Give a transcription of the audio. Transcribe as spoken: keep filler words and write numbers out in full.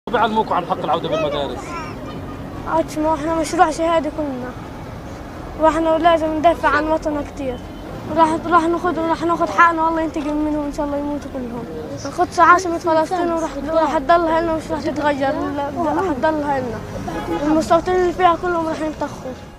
بيعلموكم عن حق العودة بالمدارس؟ عادش، ما احنا مشروع شهادة كلنا، واحنا لازم ندافع عن وطننا كتير، راح راح ناخذ راح ناخذ حقنا والله ينتقم منهم ان شاء الله يموتوا كلهم. القدس عاصمة فلسطين وراح راح تضلها لنا، مش راح تتغير، راح تضلها لنا. المستوطنين اللي فيها كلهم راح ينطخوا.